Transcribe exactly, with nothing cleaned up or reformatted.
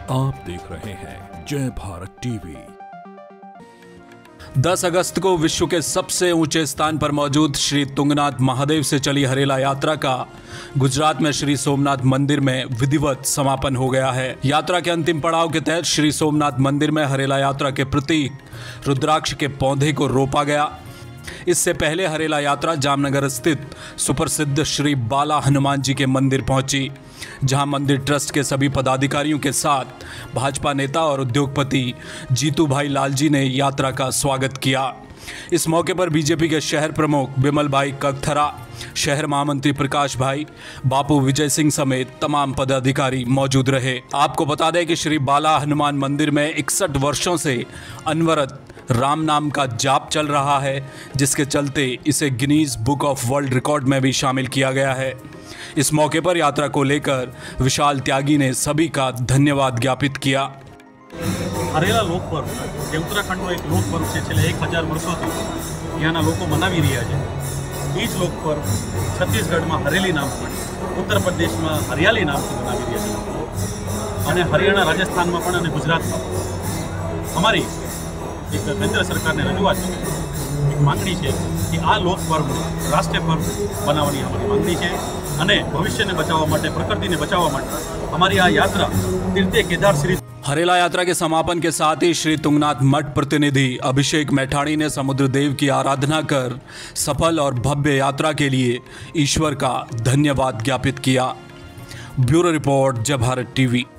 आप देख रहे हैं जय भारत टीवी। दस अगस्त को विश्व के सबसे ऊंचे स्थान पर मौजूद श्री तुंगनाथ महादेव से चली हरेला यात्रा का गुजरात में श्री सोमनाथ मंदिर में विधिवत समापन हो गया है। यात्रा के अंतिम पड़ाव के तहत श्री सोमनाथ मंदिर में हरेला यात्रा के प्रतीक रुद्राक्ष के पौधे को रोपा गया। इससे पहले हरेला यात्रा जामनगर स्थित सुप्रसिद्ध श्री बाला हनुमान जी के मंदिर पहुंची, जहां मंदिर ट्रस्ट के सभी पदाधिकारियों के साथ भाजपा नेता और उद्योगपति जीतू भाई लालजी ने यात्रा का स्वागत किया। इस मौके पर बीजेपी के शहर प्रमुख बिमल भाई कगथरा, शहर महामंत्री प्रकाश भाई, बापू विजय सिंह समेत तमाम पदाधिकारी मौजूद रहे। आपको बता दें कि श्री बाला हनुमान मंदिर में इकसठ वर्षों से अनवरत राम नाम का जाप चल रहा है, जिसके चलते इसे Guinness book of world record में भी शामिल किया गया है। इस मौके पर यात्रा को लेकर विशाल त्यागी ने सभी का धन्यवाद ज्ञापित किया। हरेला लोक पर्व જે ઉત્તરાખંડનો એક લોક પર્વ છે, છેલ્લા એક હજાર વર્ષોથી ત્યાંના લોકો મનાવી રહ્યા છે। એ જ લોક પર્વ છત્તીસગઢમાં હરેલી નામથી, ઉત્તર પ્રદેશમાં હરિયાળી નામથી મનાવી રહ્યા છે લોકો, અને હરિયાણા રાજસ્થાનમાં પણ અને ગુજરાતમાં અમારી એક કેન્દ્ર સરકારને રજૂઆત છે, એક માંગણી છે કે આ લોક પર્વ રાષ્ટ્રીય પર્વ બનાવવાની અમારી માંગણી છે, અને ભવિષ્યને બચાવવા માટે, પ્રકૃતિને બચાવવા માટે અમારી આ યાત્રા તીર્થે કેદાર શ્રી हरेला यात्रा के समापन के साथ ही श्री तुंगनाथ मठ प्रतिनिधि अभिषेक मैठाणी ने समुद्र देव की आराधना कर सफल और भव्य यात्रा के लिए ईश्वर का धन्यवाद ज्ञापित किया। ब्यूरो रिपोर्ट जय भारत टीवी।